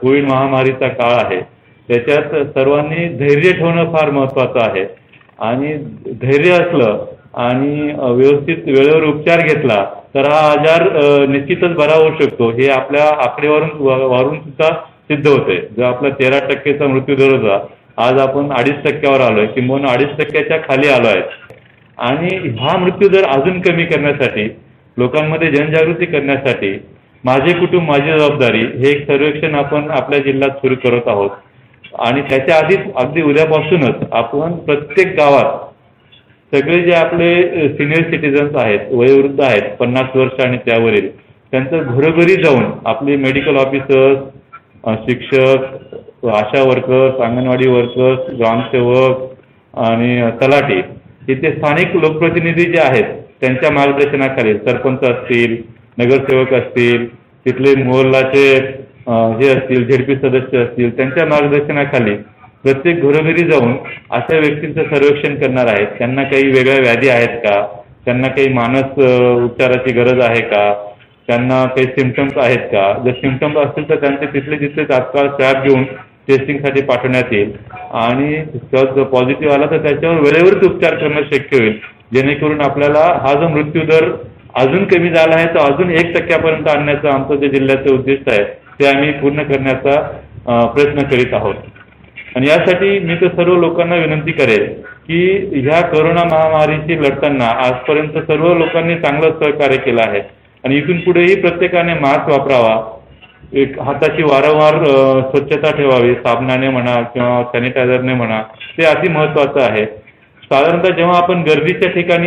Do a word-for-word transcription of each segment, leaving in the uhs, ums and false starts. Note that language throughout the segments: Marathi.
कोविड महामारीचा काळ आहे, त्याच्यात सर्वांनी धैर्य ठेवणं फार महत्त्वाचं आहे आणि धैर्य असलं आणि व्यवस्थित वेळेवर उपचार घेतला तर हा आजार निश्चितच बरा होऊ शकतो. हे आपल्या आकडेवारून वारून सुद्धा सिद्ध होते. जो आपला तेरा टक्केचा मृत्यूदर होता, आज आपण अडीच टक्क्यावर आलोय, किंबहुना अडीच टक्क्याच्या खाली आलो आहे. आणि हा मृत्यूदर अजून कमी करण्यासाठी, लोकांमध्ये जनजागृती करण्यासाठी माझे कुटुंब माझी जबाबदारी हे एक सर्वेक्षण आपण आपल्या जिल्ह्यात सुरू करत आहोत. आणि त्याच्या आधीच अगदी उद्यापासूनच आपण प्रत्येक गावात सगळे जे आपले सिनियर सिटीजन्स आहेत, वयोवृद्ध आहेत, पन्नास वर्ष आणि त्यावरील, त्यांचं घरोघरी जाऊन आपले मेडिकल ऑफिसर्स, शिक्षक, आशा वर्कर्स, अंगणवाडी वर्कर्स, ग्रामसेवक आणि तलाठी, इथे स्थानिक लोकप्रतिनिधी जे आहेत त्यांच्या मार्गदर्शनाखाली सरपंच असतील, नगरसेवक असतील, तिथले मोहल्लाचे हे असतील, झेडपी सदस्य असतील, त्यांच्या मार्गदर्शनाखाली प्रत्येक घरोघरी जाऊन अशा व्यक्तींचं सर्वेक्षण करणार आहेत. त्यांना काही वेगळ्या व्याधी आहेत का, त्यांना काही मानस उपचाराची गरज आहे का, त्यांना काही सिम्पटम्स आहेत का. जर सिम्पटम्स असतील तर त्यांचे तिथले तिथले तात्काळ स्वॅब घेऊन टेस्टिंगसाठी पाठवण्यात येईल आणि जर पॉझिटिव्ह आला तर त्याच्यावर वेळेवरच उपचार करणं शक्य होईल, जेणेकरून आपल्याला हा जो मृत्यूदर अजून कमी झाला आहे तो अजून एक टक्क्यापर्यंत आणण्याचं आमचं जे जिल्ह्याचं उद्दिष्ट आहे ते आम्ही पूर्ण करण्याचा प्रयत्न करीत आहोत. आणि यासाठी मी तर सर्व लोकांना विनंती करेल की ह्या कोरोना महामारीशी लढताना आजपर्यंत सर्व लोकांनी चांगलं सहकार्य केलं आहे आणि इथून पुढेही प्रत्येकाने मास्क वापरावा, एक हाताची वारंवार स्वच्छता ठेवावी, साबणाने म्हणा किंवा सॅनिटायझरने म्हणा, ते अति महत्त्वाचं आहे. साधारणतः जेव्हा आपण गर्दीच्या ठिकाणी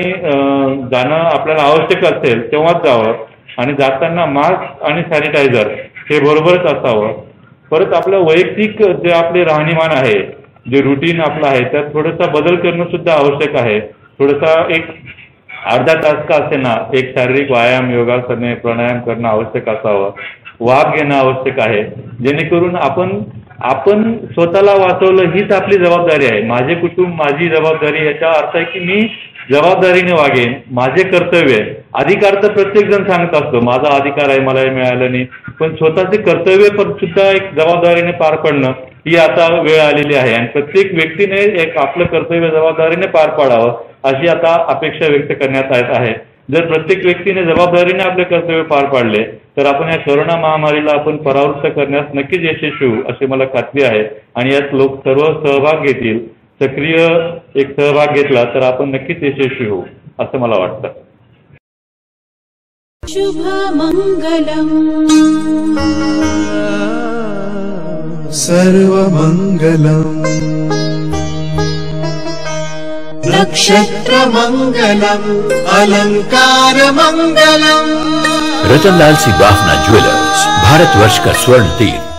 जाणं आपल्याला आवश्यक असेल तेव्हाच जावं आणि जाताना मास्क आणि सॅनिटायझर हे बरोबरच असावं. परत आपलं वैयक्तिक जे आपले राहणीमान आहे, जे रुटीन आपलं आहे, त्यात थोडासा बदल करणं सुद्धा आवश्यक आहे. थोडासा एक अर्धा तास का असे ना एक शारीरिक व्यायाम, योगासने, प्राणायाम करणं आवश्यक असावं, वाफ घेणं आवश्यक आहे, जेणेकरून आपण आपण स्वतःला वाचवलं हीच आपली जबाबदारी आहे. माझे कुटुंब माझी जबाबदारी, याचा अर्थ आहे की मी जबाबदारीने वागेन, माझे कर्तव्य आहे. अधिकार तर प्रत्येक जण सांगत असतो, माझा अधिकार आहे, मला हे मिळालं नाही, पण स्वतःचे कर्तव्य पण सुद्धा एक जबाबदारीने पार पडणं ही आता वेळ आलेली आहे आणि प्रत्येक व्यक्तीने एक आपलं कर्तव्य जबाबदारीने पार पाडावं अशी आता अपेक्षा व्यक्त करण्यात येत आहे. जर प्रत्येक व्यक्तीने जबाबदारीने आपले कर्तव्य पार पाडले तर आपण या कोरोना महामारीला आपण परावृत्त करण्यास नक्कीच यशस्वी होऊ अशी मला खात्री आहे. आणि यात लोक सर्व सहभाग घेतील, सक्रिय एक सहभाग घेतला तर आपण नक्कीच यशस्वी होऊ असं मला वाटतं. शुभमंगलम सर्वमंगलम नक्षत्रमंगलम अलंकारमंगलम। रतनलाल सी बाफना ज्वेलर्स, भारतवर्ष का स्वर्ण तीर्थ।